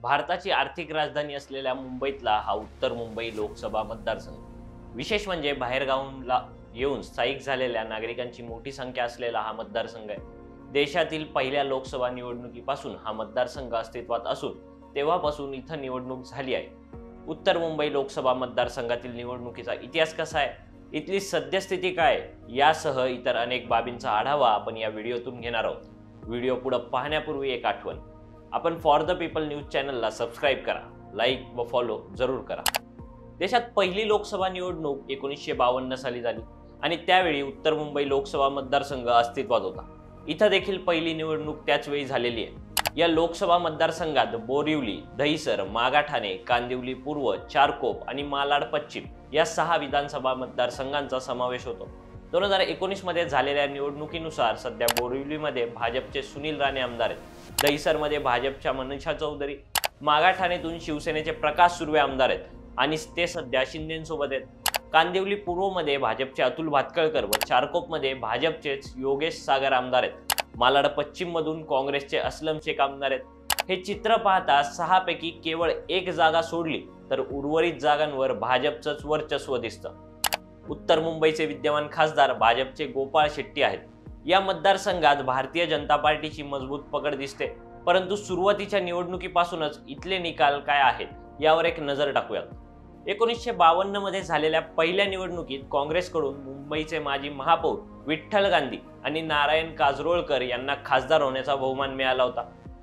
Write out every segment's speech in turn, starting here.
भारताची आर्थिक राजधानी असलेल्या मुंबईतला हा उत्तर मुंबई लोकसभा मतदारसंघ विशेष म्हणजे बाहेरगावांना येऊन स्थायिक झालेल्या नागरिकांची मोठी संख्या असलेला हा मतदारसंघ आहे। देशातील पहिल्या लोकसभा निवडणुकीपासून हा मतदारसंघ अस्तित्वात असून तेव्हापासून इथं निवडणूक झाली आहे। उत्तर मुंबई लोकसभा मतदारसंघातील निवडणुकीचा इतिहास कसा आहे, इथली सद्यस्थिती काय यासह इतर अनेक बाबींचा आढावा आपण या व्हिडिओतून घेणार आहोत। व्हिडिओ पुढे पाहण्यापूर्वी एक आठवण, आपण फॉर द पीपल न्यूज चॅनलला सबस्क्राईब करा, लाईक व फॉलो जरूर करा। देशात पहिली लोकसभा निवडणूक 1952 साली झाली आणि त्यावेळी उत्तर मुंबई लोकसभा मतदारसंघ अस्तित्वात होता। इथं देखील पहिली निवडणूक त्याच वेळी झालेली आहे। या लोकसभा मतदारसंघात बोरिवली, दहिसर, मागाठाणे, कांदिवली पूर्व, चारकोप आणि मालाड पश्चिम या 6 विधानसभा मतदारसंघांचा समावेश होतो। 2019 मध्ये झालेल्या निवडणुकीनुसार सध्या बोरिवलीमध्ये भाजपचे सुनील राणे आमदार आहेत, दहिसरमध्ये भाजपच्या मनीषा चौधरी, मागाठाणेतून शिवसेनेचे प्रकाश सुर्वे आमदार आहेत आणि ते सध्या शिंदेंसोबत आहेत। कांदिवली पूर्वमध्ये भाजपचे अतुल भातखळकर व चारकोपमध्ये भाजपचेच योगेश सागर आमदार आहेत। मालाड पश्चिम मधून काँग्रेसचे असलम शेख आमदार आहेत। हे चित्र पाहता 6 पैकी केवळ एक जागा सोडली तर उर्वरित जागांवर भाजपचंच वर्चस्व दिसतं। उत्तर मुंबईचे विद्यमान खासदार भाजपचे गोपाळ शेट्टी आहेत। या मतदारसंघात भारतीय जनता पार्टीची मजबूत पकड दिसते, परंतु सुरुवातीच्या निवडणुकीपासूनच इथले निकाल काय आहेत यावर एक नजर टाकूयात। 1952 मध्ये झालेल्या पहिल्या निवडणुकीत काँग्रेसकडून मुंबईचे माजी महापौर विठ्ठल गांधी आणि नारायण काजरोळकर यांना खासदार होण्याचा बहुमान मिळाला होता।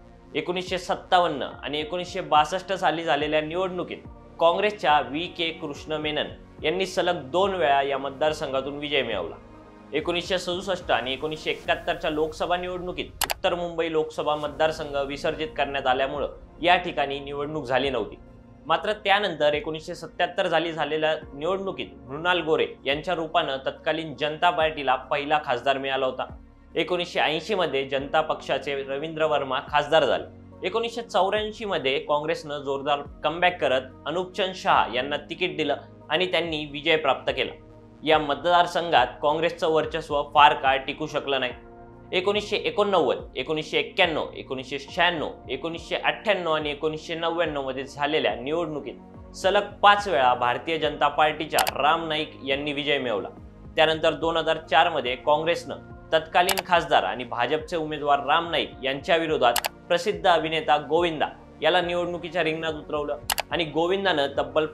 1957 आणि 1962 साली झालेल्या निवडणुकीत काँग्रेसच्या V.K. कृष्ण मेनन यांनी सलग 2 वेळा या मतदारसंघातून विजय मिळवला। 1967 आणि 1971च्या लोकसभा निवडणुकीत उत्तर मुंबई लोकसभा मतदारसंघ विसर्जित करण्यात आल्यामुळे या ठिकाणी निवडणूक झाली नव्हती। मात्र त्यानंतर 1977 झालेल्या निवडणुकीत मृणाल गोरे यांच्या रूपानं तत्कालीन जनता पार्टीला पहिला खासदार मिळाला होता। 1980 मध्ये जनता पक्षाचे रवींद्र वर्मा खासदार झाले। 1984 मध्ये काँग्रेसनं जोरदार कमबॅक करत अनुपचंद शहा यांना तिकीट दिलं आणि त्यांनी विजय प्राप्त केला। या मतदारसंघात काँग्रेसचं वर्चस्व फार काळ टिकू शकलं नाही। 1989, 1991, 1996, 1998 आणि 1999 मध्ये झालेल्या निवडणुकीत सलग 5 वेळा भारतीय जनता पार्टीच्या राम नाईक यांनी विजय मिळवला। त्यानंतर 2004 मध्ये काँग्रेसनं तत्कालीन खासदार आणि भाजपचे उमेदवार राम नाईक यांच्या विरोधात प्रसिद्ध अभिनेता गोविंदा याला निवडणुकीच्या रिंगणात उतरवलं आणि गोविंदानं तब्बल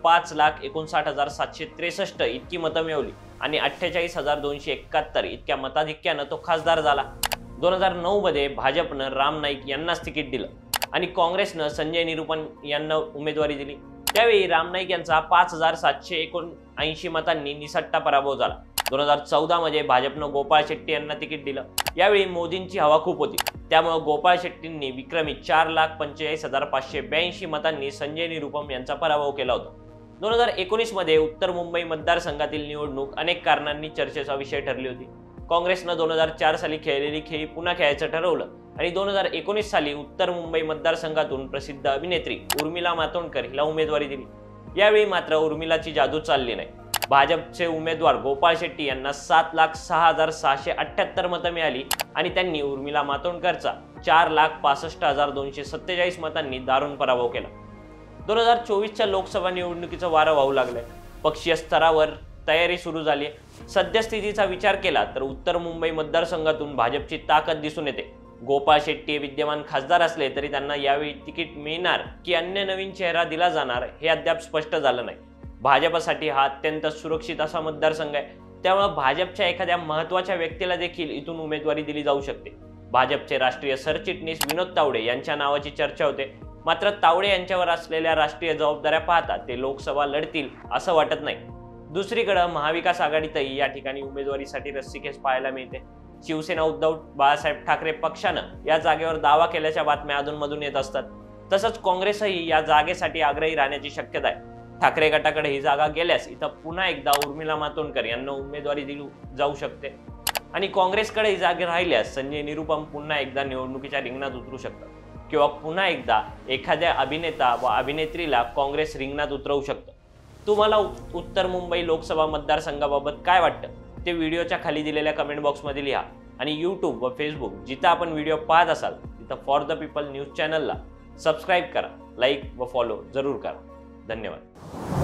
5,59,763 इतकी मतं मिळवली आणि 48,271 इतक्या मताधिक्यानं तो खासदार झाला। 2009 मध्ये भाजपनं राम नाईक यांनाच तिकीट दिलं आणि काँग्रेसनं संजय निरुपम यांना उमेदवारी दिली। त्यावेळी राम नाईक यांचा 5,779 मतांनी निसट्टा पराभव झाला। 2014 मध्ये भाजपनं गोपाळ शेट्टी यांना तिकीट दिलं। यावेळी मोदींची हवा खूप होती, त्यामुळे गोपाळ शेट्टींनी विक्रमी 4,45,582 मतांनी संजय निरुपम यांचा पराभव केला होता। 2019 मध्ये उत्तर मुंबई मतदारसंघातील निवडणूक अनेक कारणांनी चर्चेचा विषय ठरली होती। काँग्रेसनं 2004 साली खेळलेली खेळी पुन्हा खेळायचं ठरवलं आणि 2019 साली उत्तर मुंबई मतदारसंघातून प्रसिद्ध अभिनेत्री उर्मिला मातोंडकर हिला उमेदवारी दिली। यावेळी मात्र उर्मिलाची जादू चालली नाही। भाजपचे उमेदवार गोपाळ शेट्टी यांना 7,06,678 मतं मिळाली आणि त्यांनी उर्मिला मातोंडकरचा 4,65,247 मतांनी दारुण पराभव केला। 2024च्या लोकसभा निवडणुकीचं वारं वाहू लागलंय। पक्षीय स्तरावर तयारी सुरू झाली आहे। सद्यस्थितीचा विचार केला तर उत्तर मुंबई मतदारसंघातून भाजपची ताकद दिसून येते। गोपाळ शेट्टी विद्यमान खासदार असले तरी त्यांना यावेळी तिकीट मिळणार की अन्य नवीन चेहरा दिला जाणार हे अद्याप स्पष्ट झालं नाही। भाजपसाठी हा अत्यंत सुरक्षित असा मतदारसंघ आहे, त्यामुळे भाजपच्या एखाद्या महत्त्वाच्या व्यक्तीला देखील इथून उमेदवारी दिली जाऊ शकते। भाजपचे राष्ट्रीय सरचिटणीस विनोद तावडे यांच्या नावाची चर्चा होते, मात्र तावडे यांच्यावर असलेल्या राष्ट्रीय जबाबदाऱ्या पाहता ते लोकसभा लढतील असं वाटत नाही। दुसरीकडे महाविकास आघाडीतही या ठिकाणी उमेदवारीसाठी रस्सीखेच पाहायला मिळते। शिवसेना उद्धव बाळासाहेब ठाकरे पक्षानं या जागेवर दावा केल्याच्या बातम्या अधूनमधून येत असतात। तसंच काँग्रेसही या जागेसाठी आग्रही राहण्याची शक्यता आहे। ठाकरे गटाकडे ही जागा गेल्यास इथं पुन्हा एकदा उर्मिला मातोंडकर यांना उमेदवारी दिली जाऊ शकते आणि काँग्रेसकडे ही जागा राहिल्यास संजय निरुपम पुन्हा एकदा निवडणुकीच्या रिंगणात उतरू शकतात किंवा पुन्हा एकदा एखाद्या अभिनेता व अभिनेत्रीला काँग्रेस रिंगणात उतरवू शकतं। तुम्हाला उत्तर मुंबई लोकसभा मतदारसंघाबाबत काय वाटतं ते व्हिडिओच्या खाली दिलेल्या कमेंट बॉक्समध्ये लिहा आणि यूट्यूब व फेसबुक जिथं आपण व्हिडिओ पाहत असाल तिथं फॉर द पीपल न्यूज चॅनलला सबस्क्राईब करा। लाईक व फॉलो जरूर करा. धन्यवाद.